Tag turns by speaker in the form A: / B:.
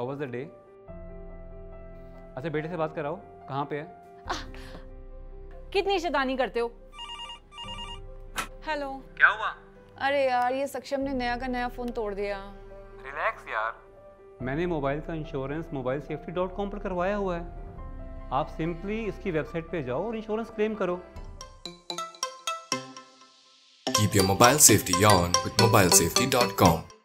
A: How was the day? अच्छा बेटे से बात कराओ, कहाँ पे है?
B: कितनी शैतानी करते हो। हेलो,
A: क्या हुआ?
B: अरे यार ये सक्षम ने नया का नया फोन तोड़ दिया।
A: रिलैक्स यार, मैंने मोबाइल का इंश्योरेंस mobilesafety.com पर करवाया हुआ है। आप सिंपली इसकी वेबसाइट पे जाओ और इंश्योरेंस क्लेम करो।
C: Keep your mobile safety on with mobilesafety.com.